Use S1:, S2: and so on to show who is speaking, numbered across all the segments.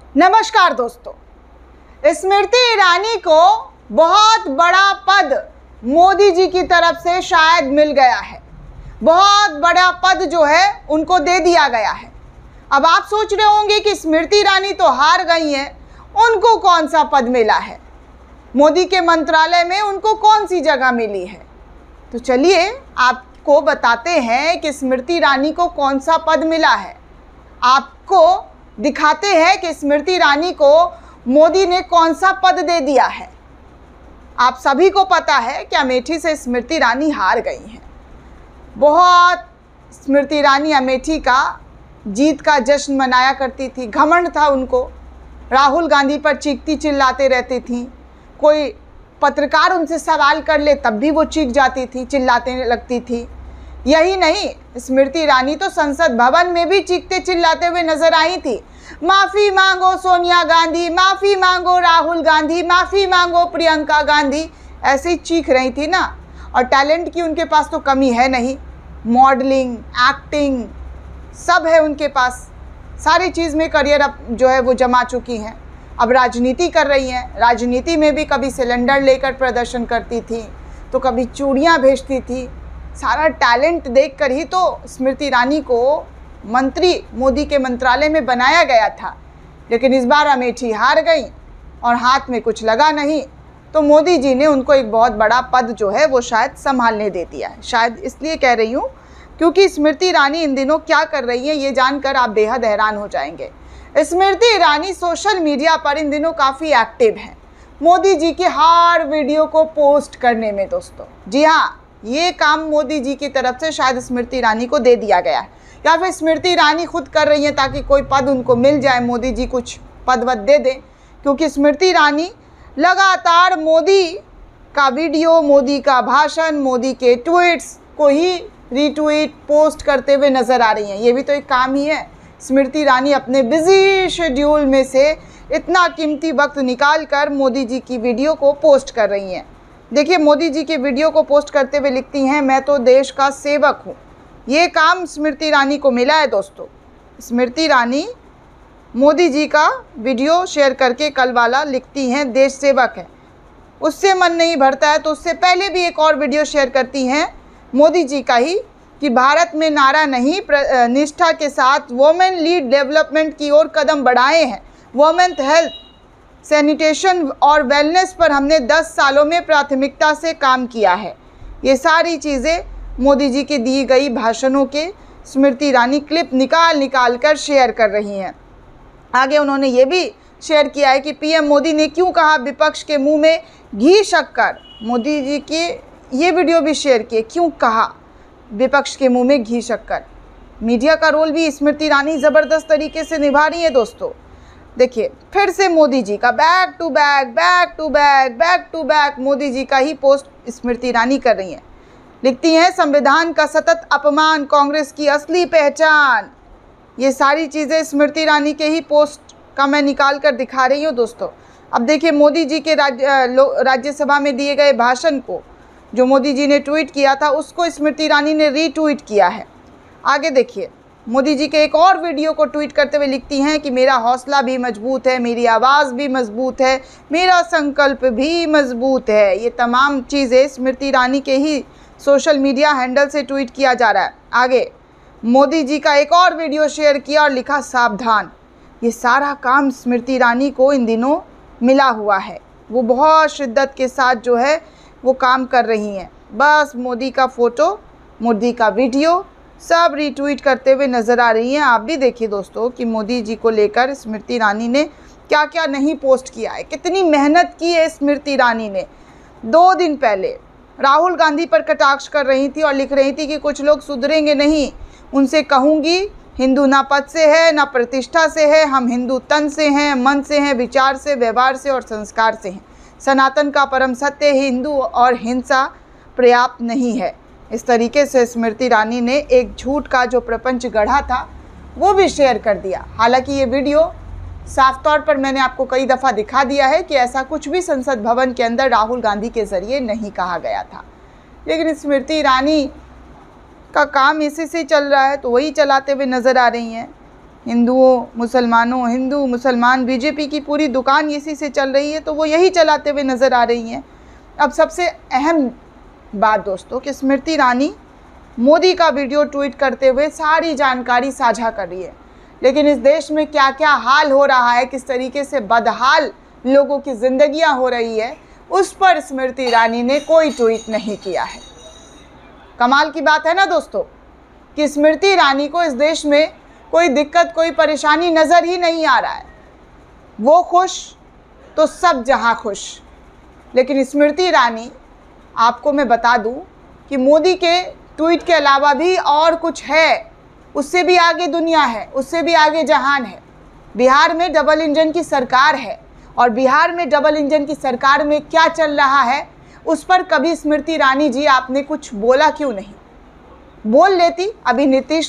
S1: नमस्कार दोस्तों, स्मृति ईरानी को बहुत बड़ा पद मोदी जी की तरफ से शायद मिल गया है। बहुत बड़ा पद जो है उनको दे दिया गया है। अब आप सोच रहे होंगे कि स्मृति ईरानी तो हार गई हैं, उनको कौन सा पद मिला है, मोदी के मंत्रालय में उनको कौन सी जगह मिली है। तो चलिए आपको बताते हैं कि स्मृति ईरानी को कौन सा पद मिला है। आपको दिखाते हैं कि स्मृति ईरानी को मोदी ने कौन सा पद दे दिया है। आप सभी को पता है कि अमेठी से स्मृति ईरानी हार गई हैं। बहुत स्मृति ईरानी अमेठी का जीत का जश्न मनाया करती थी, घमंड था उनको। राहुल गांधी पर चीखती चिल्लाते रहती थी। कोई पत्रकार उनसे सवाल कर ले तब भी वो चीख जाती थी, चिल्लाते लगती थी। यही नहीं, स्मृति ईरानी तो संसद भवन में भी चीखते चिल्लाते हुए नजर आई थी। माफ़ी मांगो सोनिया गांधी, माफ़ी मांगो राहुल गांधी, माफ़ी मांगो प्रियंका गांधी, ऐसे ही चीख रही थी ना। और टैलेंट की उनके पास तो कमी है नहीं। मॉडलिंग, एक्टिंग सब है उनके पास। सारी चीज़ में करियर अब जो है वो जमा चुकी हैं। अब राजनीति कर रही हैं। राजनीति में भी कभी सिलेंडर लेकर प्रदर्शन करती थी तो कभी चूड़ियाँ भेजती थी। सारा टैलेंट देखकर ही तो स्मृति ईरानी को मंत्री मोदी के मंत्रालय में बनाया गया था। लेकिन इस बार अमेठी हार गई और हाथ में कुछ लगा नहीं, तो मोदी जी ने उनको एक बहुत बड़ा पद जो है वो शायद संभालने दे दिया है। शायद इसलिए कह रही हूँ क्योंकि स्मृति ईरानी इन दिनों क्या कर रही है ये जानकर आप बेहद हैरान हो जाएंगे। स्मृति ईरानी सोशल मीडिया पर इन दिनों काफ़ी एक्टिव हैं, मोदी जी के हर वीडियो को पोस्ट करने में। दोस्तों जी हाँ, ये काम मोदी जी की तरफ से शायद स्मृति ईरानी को दे दिया गया है, या फिर स्मृति ईरानी खुद कर रही है ताकि कोई पद उनको मिल जाए, मोदी जी कुछ पद वद दे दें। क्योंकि स्मृति ईरानी लगातार मोदी का वीडियो, मोदी का भाषण, मोदी के ट्वीट्स को ही रीट्वीट पोस्ट करते हुए नज़र आ रही हैं। ये भी तो एक काम ही है। स्मृति ईरानी अपने बिजी शेड्यूल में से इतना कीमती वक्त निकाल कर मोदी जी की वीडियो को पोस्ट कर रही हैं। देखिए, मोदी जी के वीडियो को पोस्ट करते हुए लिखती हैं, मैं तो देश का सेवक हूँ। ये काम स्मृति ईरानी को मिला है। दोस्तों, स्मृति ईरानी मोदी जी का वीडियो शेयर करके कल वाला लिखती हैं, देश सेवक है। उससे मन नहीं भरता है तो उससे पहले भी एक और वीडियो शेयर करती हैं मोदी जी का ही, कि भारत में नारा नहीं, निष्ठा के साथ वोमेन लीड डेवलपमेंट की ओर कदम बढ़ाए हैं। वोमेन हेल्थ, सैनिटेशन और वेलनेस पर हमने 10 सालों में प्राथमिकता से काम किया है। ये सारी चीज़ें मोदी जी के दी गई भाषणों के स्मृति ईरानी क्लिप निकाल कर शेयर कर रही हैं। आगे उन्होंने ये भी शेयर किया है कि पीएम मोदी ने क्यों कहा विपक्ष के मुंह में घी शक्कर। मोदी जी के ये वीडियो भी शेयर किए, क्यों कहा विपक्ष के मुंह में घी शक्कर। मीडिया का रोल भी स्मृति ईरानी ज़बरदस्त तरीके से निभा रही है। दोस्तों देखिए, फिर से मोदी जी का back to back Modi ji का ही पोस्ट स्मृति ईरानी कर रही हैं। लिखती हैं, संविधान का सतत अपमान कांग्रेस की असली पहचान। ये सारी चीज़ें स्मृति ईरानी के ही पोस्ट का मैं निकाल कर दिखा रही हूँ। दोस्तों अब देखिए, मोदी जी के राज्यसभा में दिए गए भाषण को, जो मोदी जी ने ट्वीट किया था, उसको स्मृति ईरानी ने रीट्वीट किया है। आगे देखिए, मोदी जी के एक और वीडियो को ट्वीट करते हुए लिखती हैं कि मेरा हौसला भी मजबूत है, मेरी आवाज़ भी मजबूत है, मेरा संकल्प भी मजबूत है। ये तमाम चीज़ें स्मृति ईरानी के ही सोशल मीडिया हैंडल से ट्वीट किया जा रहा है। आगे मोदी जी का एक और वीडियो शेयर किया और लिखा, सावधान। ये सारा काम स्मृति ईरानी को इन दिनों मिला हुआ है। वो बहुत शिद्दत के साथ जो है वो काम कर रही हैं। बस मोदी का फ़ोटो, मोदी का वीडियो सब रीट्वीट करते हुए नज़र आ रही हैं। आप भी देखिए दोस्तों कि मोदी जी को लेकर स्मृति ईरानी ने क्या क्या नहीं पोस्ट किया है, कितनी मेहनत की है स्मृति ईरानी ने। 2 दिन पहले राहुल गांधी पर कटाक्ष कर रही थी और लिख रही थी कि कुछ लोग सुधरेंगे नहीं, उनसे कहूँगी हिंदू ना पद से है ना प्रतिष्ठा से है, हम हिंदू तन से हैं, मन से हैं, विचार से, व्यवहार से और संस्कार से हैं। सनातन का परम सत्य हिंदू और हिंसा पर्याप्त नहीं है। इस तरीके से स्मृति ईरानी ने एक झूठ का जो प्रपंच गढ़ा था वो भी शेयर कर दिया। हालांकि ये वीडियो साफ तौर पर मैंने आपको कई दफ़ा दिखा दिया है कि ऐसा कुछ भी संसद भवन के अंदर राहुल गांधी के ज़रिए नहीं कहा गया था। लेकिन स्मृति ईरानी का काम इसी से चल रहा है तो वही चलाते हुए नज़र आ रही हैं। हिंदू मुसलमान बीजेपी की पूरी दुकान इसी से चल रही है, तो वो यही चलाते हुए नज़र आ रही हैं। अब सबसे अहम बात दोस्तों कि स्मृति ईरानी मोदी का वीडियो ट्वीट करते हुए सारी जानकारी साझा कर रही है, लेकिन इस देश में क्या क्या हाल हो रहा है, किस तरीके से बदहाल लोगों की ज़िंदगियां हो रही है, उस पर स्मृति ईरानी ने कोई ट्वीट नहीं किया है। कमाल की बात है ना दोस्तों कि स्मृति ईरानी को इस देश में कोई दिक्कत, कोई परेशानी नज़र ही नहीं आ रहा है। वो खुश तो सब जहां खुश। लेकिन स्मृति ईरानी, आपको मैं बता दूं कि मोदी के ट्वीट के अलावा भी और कुछ है, उससे भी आगे दुनिया है, उससे भी आगे जहान है। बिहार में डबल इंजन की सरकार है, और बिहार में डबल इंजन की सरकार में क्या चल रहा है उस पर कभी स्मृति ईरानी जी आपने कुछ बोला क्यों नहीं? बोल लेती। अभी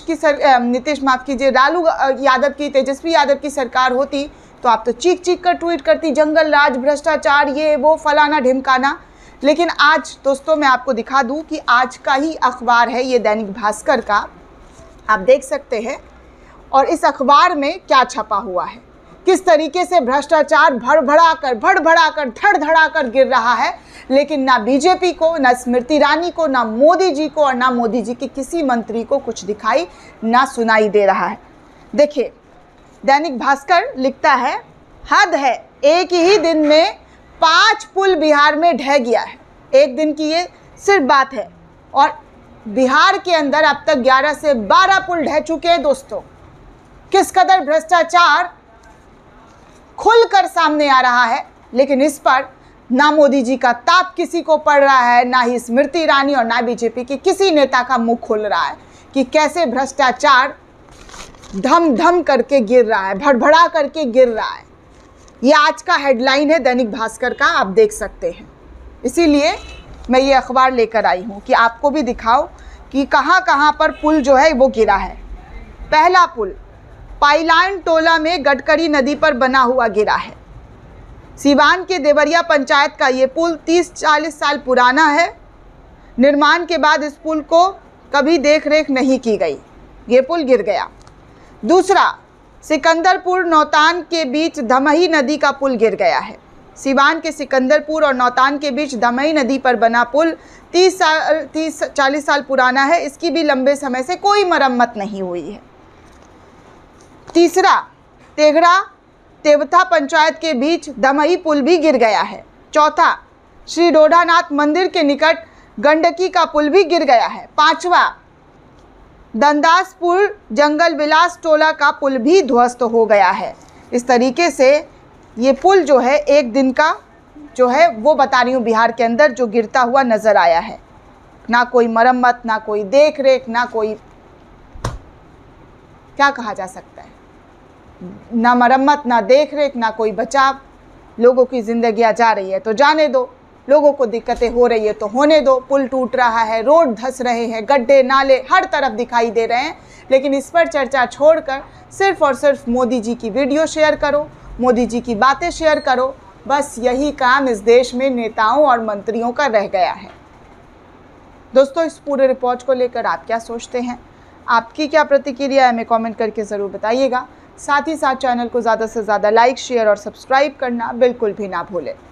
S1: लालू यादव की, तेजस्वी यादव की सरकार होती तो आप तो चीख चीख कर ट्वीट करती, जंगल राज, भ्रष्टाचार, ये वो, फलाना ढिमकाना। लेकिन आज दोस्तों मैं आपको दिखा दूं कि आज का ही अखबार है ये, दैनिक भास्कर का, आप देख सकते हैं। और इस अखबार में क्या छपा हुआ है, किस तरीके से भ्रष्टाचार भड़भड़ा कर धड़ कर गिर रहा है। लेकिन ना बीजेपी को, ना स्मृति ईरानी को, ना मोदी जी को, और ना मोदी जी के किसी मंत्री को कुछ दिखाई ना सुनाई दे रहा है। देखिए, दैनिक भास्कर लिखता है, हद है, एक ही दिन में 5 पुल बिहार में ढह गया है। एक दिन की ये सिर्फ बात है, और बिहार के अंदर अब तक 11 से 12 पुल ढह चुके हैं दोस्तों। किस कदर भ्रष्टाचार खुलकर सामने आ रहा है, लेकिन इस पर ना मोदी जी का ताप किसी को पड़ रहा है, ना ही स्मृति ईरानी और ना बीजेपी के किसी नेता का मुंह खुल रहा है कि कैसे भ्रष्टाचार धम धम करके गिर रहा है, भड़भड़ा करके गिर रहा है। ये आज का हेडलाइन है दैनिक भास्कर का, आप देख सकते हैं। इसीलिए मैं ये अखबार लेकर आई हूँ कि आपको भी दिखाओ कि कहाँ कहाँ पर पुल जो है वो गिरा है। पहला पुल पाइलान टोला में गडकरी नदी पर बना हुआ गिरा है। सीवान के देवरिया पंचायत का ये पुल 30-40 साल पुराना है। निर्माण के बाद इस पुल को कभी देख रेख नहीं की गई, ये पुल गिर गया। दूसरा, सिकंदरपुर नौतान के बीच धमही नदी का पुल गिर गया है। सीवान के सिकंदरपुर और नौतान के बीच धमही नदी पर बना पुल 30-40 साल पुराना है। इसकी भी लंबे समय से कोई मरम्मत नहीं हुई है। तीसरा, तेघड़ा तेवथा पंचायत के बीच धमही पुल भी गिर गया है। चौथा, श्री डोडानाथ मंदिर के निकट गंडकी का पुल भी गिर गया है। पांचवा, दंदासपुर जंगल विलास टोला का पुल भी ध्वस्त हो गया है। इस तरीके से ये पुल जो है एक दिन का जो है वो बता रही हूँ, बिहार के अंदर जो गिरता हुआ नज़र आया है। ना कोई मरम्मत, ना कोई देख रेख, ना कोई, क्या कहा जा सकता है, ना मरम्मत, ना देख रेख, ना कोई बचाव। लोगों की ज़िंदगियाँ जा रही है तो जाने दो, लोगों को दिक्कतें हो रही है तो होने दो। पुल टूट रहा है, रोड धंस रहे हैं, गड्ढे नाले हर तरफ दिखाई दे रहे हैं। लेकिन इस पर चर्चा छोड़कर सिर्फ और सिर्फ मोदी जी की वीडियो शेयर करो, मोदी जी की बातें शेयर करो। बस यही काम इस देश में नेताओं और मंत्रियों का रह गया है। दोस्तों, इस पूरे रिपोर्ट को लेकर आप क्या सोचते हैं? आपकी क्या प्रतिक्रिया है, हमें कमेंट करके ज़रूर बताइएगा। साथ ही साथ चैनल को ज़्यादा से ज़्यादा लाइक, शेयर और सब्सक्राइब करना बिल्कुल भी ना भूलें।